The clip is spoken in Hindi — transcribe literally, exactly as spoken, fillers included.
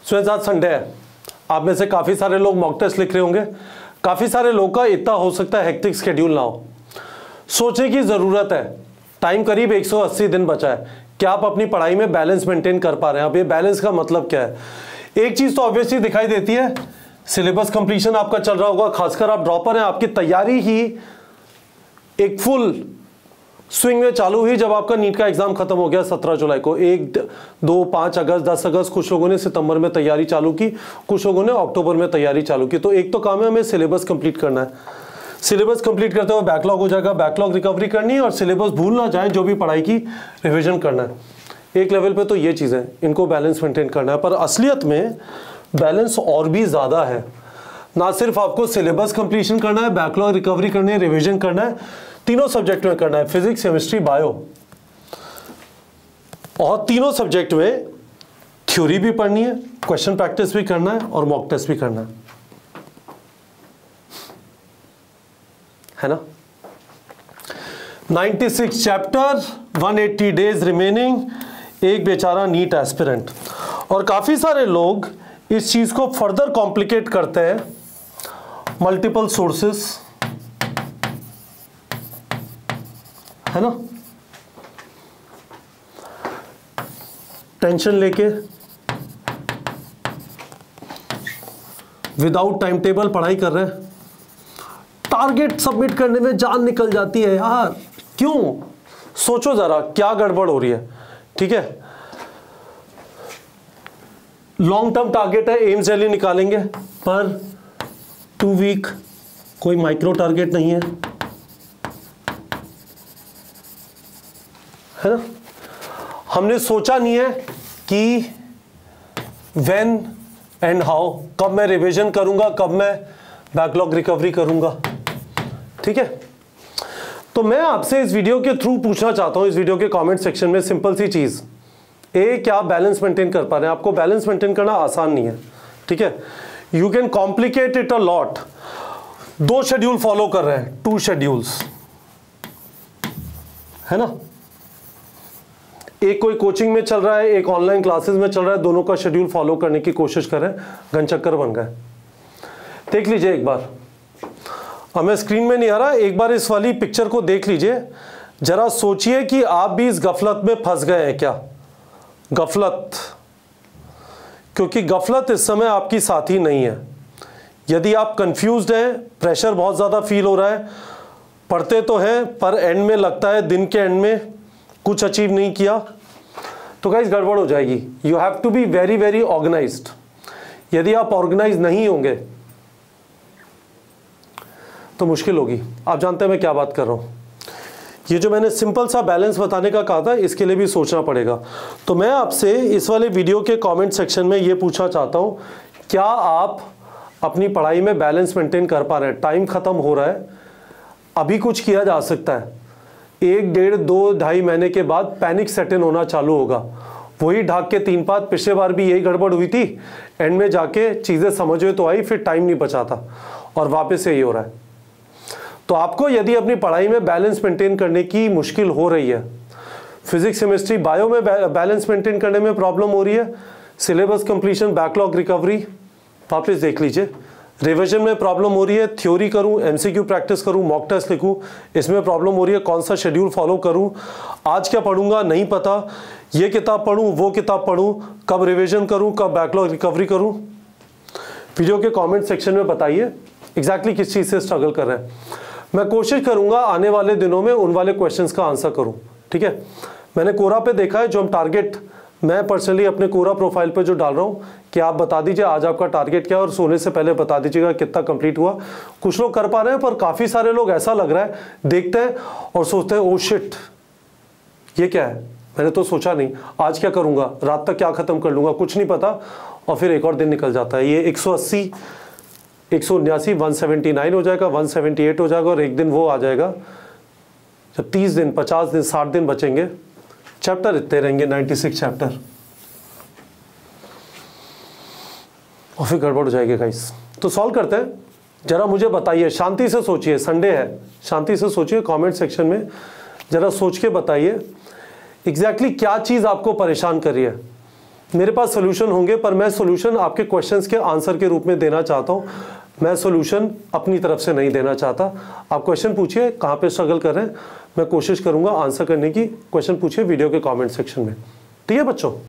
स्टूडेंट्स आज संडे है, आप में से काफ़ी सारे लोग मॉक टेस्ट लिख रहे होंगे। काफ़ी सारे लोग का इतना हो सकता है हेक्टिक शेड्यूल ना हो। सोचने की ज़रूरत है, टाइम करीब एक सौ अस्सी दिन बचा है, क्या आप अपनी पढ़ाई में बैलेंस मेंटेन कर पा रहे हैं? अब ये बैलेंस का मतलब क्या है? एक चीज़ तो ऑब्वियसली दिखाई देती है, सिलेबस कंप्लीशन आपका चल रहा होगा, खासकर आप ड्रॉपर हैं, आपकी तैयारी ही एक फुल स्विंग में चालू हुई जब आपका नीट का एग्जाम खत्म हो गया सत्रह जुलाई को। एक दो पाँच अगस्त दस अगस्त कुछ लोगों ने सितंबर में तैयारी चालू की, कुछ लोगों ने अक्टूबर में तैयारी चालू की। तो एक तो काम है हमें सिलेबस कंप्लीट करना है, सिलेबस कंप्लीट करते हुए बैकलॉग हो जाएगा, बैकलॉग रिकवरी करनी है और सिलेबस भूल ना जाए, जो भी पढ़ाई की रिविजन करना है। एक लेवल पे तो ये चीज़ें इनको बैलेंस मेंटेन करना है, पर असलियत में बैलेंस और भी ज़्यादा है। ना सिर्फ आपको सिलेबस कंप्लीशन करना है, बैकलॉग रिकवरी करनी है, रिविजन करना है, तीनों सब्जेक्ट में करना है, फिजिक्स केमिस्ट्री बायो, और तीनों सब्जेक्ट में थ्योरी भी पढ़नी है, क्वेश्चन प्रैक्टिस भी करना है और मॉक टेस्ट भी करना है, है ना। छियानवे चैप्टर, एक सौ अस्सी डेज रिमेनिंग, एक बेचारा नीट एस्पिरेंट। और काफी सारे लोग इस चीज को फर्दर कॉम्प्लिकेट करते हैं, मल्टीपल सोर्सेस, है ना, टेंशन लेके विदाउट टाइम टेबल पढ़ाई कर रहे हैं, टारगेट सबमिट करने में जान निकल जाती है यार, क्यों? सोचो जरा क्या गड़बड़ हो रही है। ठीक है, लॉन्ग टर्म टारगेट है, एम्स रैली निकालेंगे, पर टू वीक कोई माइक्रो टारगेट नहीं है, है ना। हमने सोचा नहीं है कि व्हेन एंड हाउ, कब मैं रिवीजन करूंगा, कब मैं बैकलॉग रिकवरी करूंगा। ठीक है, तो मैं आपसे इस वीडियो के थ्रू पूछना चाहता हूं, इस वीडियो के कमेंट सेक्शन में सिंपल सी चीज, ए क्या आप बैलेंस मेंटेन कर पा रहे हैं? आपको बैलेंस मेंटेन करना आसान नहीं है, ठीक है, you can complicate it a lot. दो शेड्यूल फॉलो कर रहे हैं, टू शेड्यूल्स, है ना, एक कोई कोचिंग में चल रहा है, एक ऑनलाइन क्लासेस में चल रहा है, दोनों का शेड्यूल फॉलो करने की कोशिश करें, घनचक्कर बन गए। देख लीजिए एक बार, हमें स्क्रीन में नहीं आ रहा, एक बार इस वाली पिक्चर को देख लीजिए, जरा सोचिए कि आप भी इस गफलत में फंस गए हैं क्या? गफलत, क्योंकि गफलत इस समय आपकी साथी नहीं है। यदि आप कंफ्यूज्ड हैं, प्रेशर बहुत ज़्यादा फील हो रहा है, पढ़ते तो हैं पर एंड में लगता है दिन के एंड में कुछ अचीव नहीं किया, तो गाइस गड़बड़ हो जाएगी। You have to be very very organised. यदि आप ऑर्गेनाइज नहीं होंगे तो मुश्किल होगी। आप जानते हैं मैं क्या बात कर रहा हूं। ये जो मैंने सिंपल सा बैलेंस बताने का कहा था, इसके लिए भी सोचना पड़ेगा। तो मैं आपसे इस वाले वीडियो के कमेंट सेक्शन में ये पूछना चाहता हूं, क्या आप अपनी पढ़ाई में बैलेंस मेंटेन कर पा रहे हैं? टाइम खत्म हो रहा है, अभी कुछ किया जा सकता है, एक डेढ़ दो ढाई महीने के बाद पैनिक सेट इन होना चालू होगा। वही ढाक के तीन पात, पिछले बार भी यही गड़बड़ हुई थी, एंड में जाके चीज़ें समझ में तो आई, फिर टाइम नहीं बचा था और वापस यही हो रहा है। तो आपको यदि अपनी पढ़ाई में बैलेंस मेंटेन करने की मुश्किल हो रही है, फिजिक्स केमिस्ट्री बायो में बैलेंस मेंटेन करने में प्रॉब्लम हो रही है, सिलेबस कंप्लीशन बैकलॉग रिकवरी वापस देख लीजिए, रिविजन में प्रॉब्लम हो रही है, थ्योरी करूं, एमसीक्यू प्रैक्टिस करूं, मॉक टेस्ट लिखूं, इसमें प्रॉब्लम हो रही है, कौन सा शेड्यूल फॉलो करूं, आज क्या पढ़ूंगा नहीं पता, ये किताब पढ़ूं वो किताब पढ़ूं, कब रिविजन करूं, कब बैकलॉग रिकवरी करूं। वीडियो के कमेंट सेक्शन में बताइए एग्जैक्टली किस चीज़ से स्ट्रगल कर रहे हैं। मैं कोशिश करूंगा आने वाले दिनों में उन वाले क्वेश्चंस का आंसर करूं। ठीक है, मैंने कोरा पे देखा है, जो हम टारगेट मैं पर्सनली अपने कोरा प्रोफाइल पे जो डाल रहा हूँ कि आप बता दीजिए आज आपका टारगेट क्या है और सोने से पहले बता दीजिएगा कितना कंप्लीट हुआ। कुछ लोग कर पा रहे हैं, पर काफ़ी सारे लोग ऐसा लग रहा है देखते हैं और सोचते हैं ओ शिट ये क्या है, मैंने तो सोचा नहीं, आज क्या करूँगा, रात तक क्या ख़त्म कर लूँगा, कुछ नहीं पता, और फिर एक और दिन निकल जाता है। ये एक सौ अस्सी एक सौ उन्यासी वन सेवेंटी नाइन हो जाएगा, वन सेवेंटी एट हो जाएगा, और एक दिन वो आ जाएगा जब तीस दिन पचास दिन साठ दिन बचेंगे, चैप्टर इतने रहेंगे, छियानवे चैप्टर, और फिर गड़बड़ हो जाएगी गाइस। तो सॉल्व करते हैं, जरा मुझे बताइए, शांति से सोचिए, संडे है, शांति से सोचिए, कमेंट सेक्शन में जरा सोच के बताइए एग्जैक्टली क्या चीज़ आपको परेशान कर रही है। मेरे पास सोल्यूशन होंगे, पर मैं सोल्यूशन आपके क्वेश्चंस के आंसर के रूप में देना चाहता हूँ। मैं सोल्यूशन अपनी तरफ से नहीं देना चाहता। आप क्वेश्चन पूछिए कहाँ पे स्ट्रगल कर रहे हैं, मैं कोशिश करूँगा आंसर करने की। क्वेश्चन पूछिए वीडियो के कमेंट सेक्शन में। ठीक है बच्चों।